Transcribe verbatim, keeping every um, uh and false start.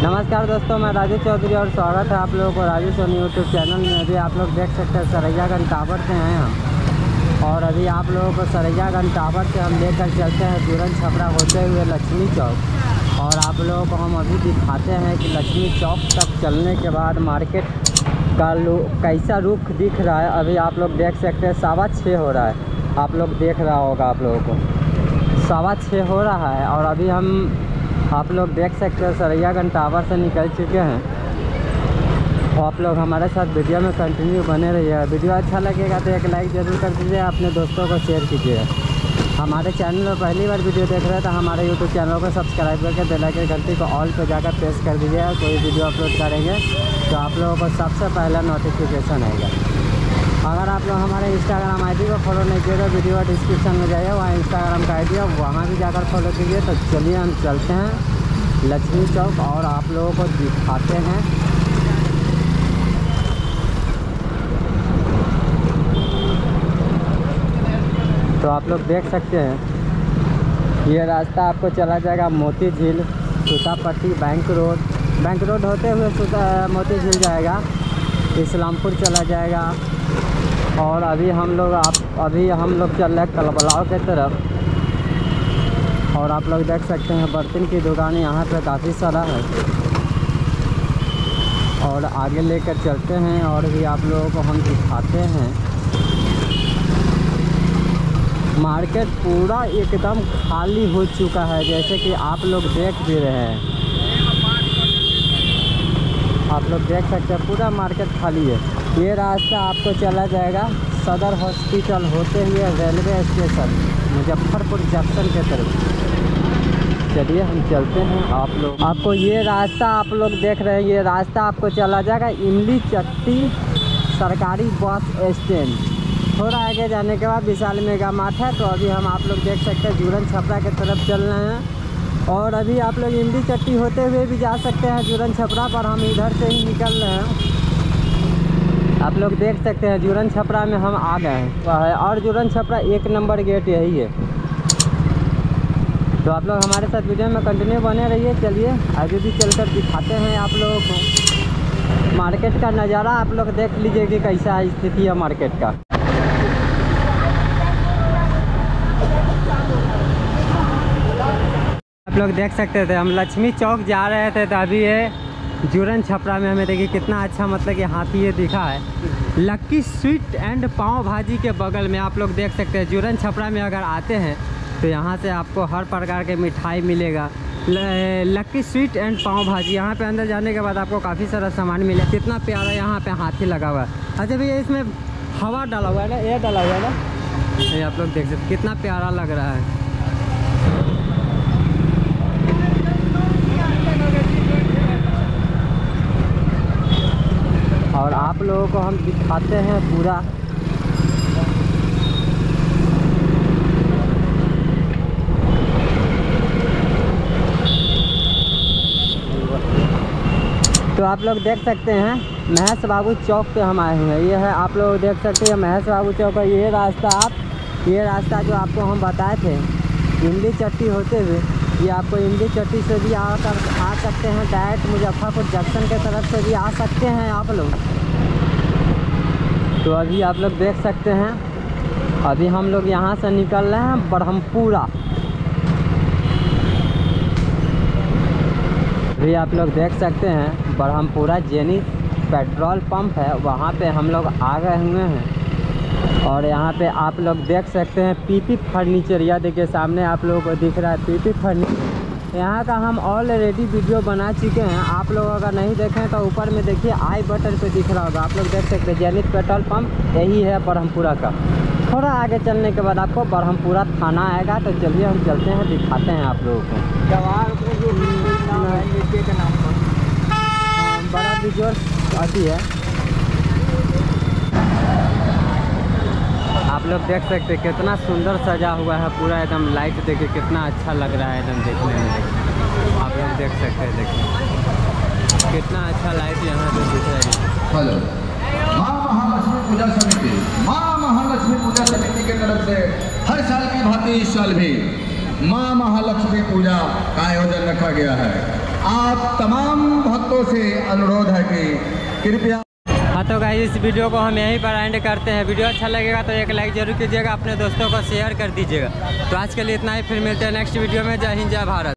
नमस्कार दोस्तों, मैं राजू चौधरी और स्वागत है आप लोगों को राजू सोनी यूट्यूब चैनल में। अभी आप लोग देख सकते हैं सरैयागंज टावर से हैं हम, और अभी आप लोगों को सरैयागंज टावर से हम लेकर चलते हैं जुरन छपरा होते हुए लक्ष्मी चौक। और आप लोगों को हम अभी दिखाते हैं कि लक्ष्मी चौक तक चलने के बाद मार्केट का कैसा रुख दिख रहा है। अभी आप लोग देख सकते हैं सवा छः हो रहा है, आप लोग देख रहा होगा आप लोगों को सवा छः हो रहा है। और अभी हम आप लोग देख सकते हैं सरैयागंज टावर से निकल चुके हैं। और आप लोग हमारे साथ वीडियो में कंटिन्यू बने रहिए। वीडियो अच्छा लगेगा तो एक लाइक ज़रूर कर दीजिए, अपने दोस्तों को शेयर कीजिए। हमारे चैनल में पहली बार वीडियो देख रहे हैं तो हमारे यूट्यूब चैनल को सब्सक्राइब करके बेल आइकन घंटी को ऑल पर जाकर प्रेस कर दीजिए। कोई वीडियो अपलोड करेंगे तो आप लोगों को सबसे पहला नोटिफिकेशन आएगा। अगर आप लोग हमारे इंस्टाग्राम आईडी को फॉलो नहीं किए तो वीडियो डिस्क्रिप्शन में जाइए, वहाँ इंस्टाग्राम का आईडी है, वहाँ भी जाकर फॉलो कीजिए। तो चलिए हम चलते हैं लक्ष्मी चौक और आप लोगों को दिखाते हैं। तो आप लोग देख सकते हैं ये रास्ता आपको चला जाएगा Moti Jhil, Sutapatti, bank road, bank road होते हुए सूता मोती झील जाएगा, इस्लामपुर चला जाएगा। और अभी हम लोग आप अभी हम लोग चल रहे हैं कलबलाव के तरफ। और आप लोग देख सकते हैं बर्तन की दुकान यहाँ पे काफ़ी सारा है। और आगे लेकर चलते हैं और भी आप लोगों को हम दिखाते हैं। मार्केट पूरा एकदम खाली हो चुका है, जैसे कि आप लोग देख भी रहे हैं। आप लोग देख सकते हैं पूरा मार्केट खाली है। ये रास्ता आपको चला जाएगा सदर हॉस्पिटल होते हुए रेलवे स्टेशन मुजफ्फरपुर जंक्शन के तरफ। चलिए हम चलते हैं। आप लोग आपको ये रास्ता आप लोग देख रहे हैं, ये रास्ता आपको चला जाएगा इमली चट्टी सरकारी बस स्टैंड। थोड़ा आगे जाने के बाद विशाल मेगा मार्ट है। तो अभी हम आप लोग देख सकते हैं जुरन छपरा की तरफ चल रहे हैं। और अभी आप लोग इमली चट्टी होते हुए भी जा सकते हैं जुरन छपरा, पर हम इधर से ही निकल रहे हैं। आप लोग देख सकते हैं जुरन छपरा में हम आ गए हैं। और जुरन छपरा एक नंबर गेट यही है। तो आप लोग हमारे साथ वीडियो में कंटिन्यू बने रहिए। चलिए आगे भी चलकर दिखाते हैं आप लोगों को मार्केट का नज़ारा। आप लोग देख लीजिए कि कैसा स्थिति है मार्केट का। आप लोग देख सकते थे हम लक्ष्मी चौक जा रहे थे, तो अभी ये जुरन छपरा में हमें देखिए कितना अच्छा मतलब कि हाथी ये दिखा है। लक्की स्वीट एंड पाव भाजी के बगल में आप लोग देख सकते हैं जुरन छपरा में अगर आते हैं तो यहाँ से आपको हर प्रकार के मिठाई मिलेगा। लक्की स्वीट एंड पाव भाजी, यहाँ पे अंदर जाने के बाद आपको काफ़ी सारा सामान मिलेगा। कितना प्यारा यहाँ पे हाथी लगा हुआ है। अच्छा भैया इसमें हवा डाला हुआ है ना, एयर डाला हुआ है ना, ये आप लोग देख सकते कितना प्यारा लग रहा है। और आप लोगों को हम दिखाते हैं पूरा। तो आप लोग देख सकते हैं महेश बाबू चौक पे हम आए हुए हैं। ये है आप लोग देख सकते हैं महेश बाबू चौक का ये रास्ता। आप ये रास्ता जो आपको हम बताए थे इमली चट्टी होते हुए, ये आपको इमली चट्टी से भी आकर आ सकते हैं, डायरेक्ट मुजफ्फरपुर जंक्शन के तरफ से भी आ सकते हैं आप लोग। तो अभी आप लोग देख सकते हैं अभी हम लोग यहाँ से निकल रहे हैं ब्रह्मपुरा। अभी आप लोग देख सकते हैं ब्रह्मपुरा जेनी पेट्रोल पंप है, वहाँ पे हम लोग आ गए हुए हैं। और यहाँ पे आप लोग देख सकते हैं पीपी फर्नीचर, या देखिए सामने आप लोगों को दिख रहा है पीपी फर्नीचर। यहाँ का हम ऑलरेडी वीडियो बना चुके हैं, आप लोग अगर नहीं देखें तो ऊपर में देखिए आई बटन पे दिख रहा होगा। आप लोग देख सकते हैं जेनिथ पेट्रोल पंप यही है ब्रह्मपुरा का। थोड़ा आगे चलने के बाद आपको ब्रह्मपुरा थाना आएगा। तो चलिए हम चलते हैं, दिखाते हैं आप लोगों को जवाहर को जो नाम है नीचे के नाम पर बड़ा बिजोर आती है। आप लोग देख सकते हैं कितना सुंदर सजा हुआ है पूरा, एकदम लाइट देखिए कितना अच्छा लग रहा है एकदम देखने में। आप लोग देख सकते हैं देखिए कितना अच्छा लाइट यहाँ पे दिख रहा है। हेलो, माँ महालक्ष्मी पूजा समिति, माँ महालक्ष्मी पूजा समिति के तरफ से हर साल की भांति इस साल भी माँ महालक्ष्मी पूजा का आयोजन रखा गया है। आप तमाम भक्तों से अनुरोध है कि कृपया। हाँ तो गाइस इस वीडियो को हम यहीं पर एंड करते हैं। वीडियो अच्छा लगेगा तो एक लाइक जरूर कीजिएगा, अपने दोस्तों को शेयर कर दीजिएगा। तो आज के लिए इतना ही, फिर मिलते हैं नेक्स्ट वीडियो में। जय हिंद जय भारत।